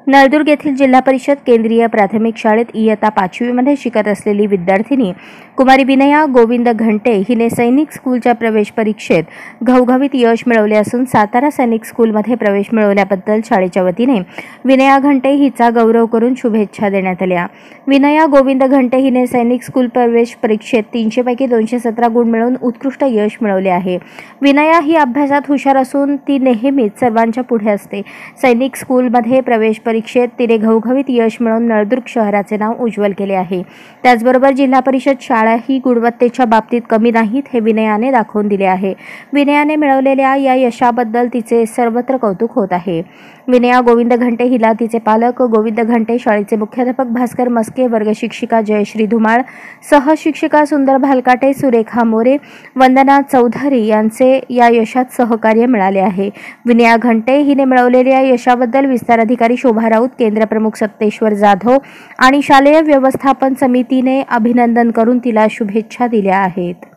नळदुर्ग येथील जिल्हा परिषद केंद्रीय प्राथमिक शाळेत इयत्ता 5वी मध्ये शिकत असलेली विद्यार्थिनी कुमारी विनया गोविंद घंटे हिने सैनिक स्कूलच्या प्रवेश परीक्षेत घवघवीत यश मिळवले असून सातारा सैनिक स्कूलमध्ये प्रवेश मिळवल्याबद्दल शाळेच्या वतीने विनया घंटे हिचा गौरव करून शुभेच्छा देण्यात आल्या। विनया गोविंद घंटे हिने सैनिक स्कूल प्रवेश परीक्षेत 300 पैकी 217 गुण मिळवून उत्कृष्ट यश मिळवले आहे। विनया ही अभ्यासात हुशार असून ती नेहमीच सर्वांच्या पुढे असते। सैनिक स्कूलमध्ये प्रवेश परीक्षेत तिने घवघवीत यश मिळवून नळदुर्ग शहराचे नाव उज्ज्वल केले आहे। त्याचबरोबर जिल्हा परिषद शाळा ही गुणवत्तेच्या बाबतीत कमी नाहीत हे विनयाने दाखवून दिले आहे। विनयाने मिळवलेल्या या यशाबद्दल तिचे सर्वत्र कौतुक होत आहे। विनया गोविंद घंटे हिला तिचे पालक गोविंद घंटे, शाळेचे मुख्याध्यापक भास्कर मस्के, वर्ग शिक्षिका जयश्री धुमाळ, सहशिक्षिका सुंदर भालकाटे, सुरेखा मोरे, वंदना चौधरी यांचे या यशात सहकार्य मिळाले आहे। विनया घंटे हिने मिळवलेल्या यशाबद्दल विस्तार अधिकारी शोभा राऊत, केंद्र प्रमुख सप्तेश्वर जाधव आणि शालेय व्यवस्थापन समितीने अभिनंदन करून तिला शुभेच्छा दिल्या आहेत।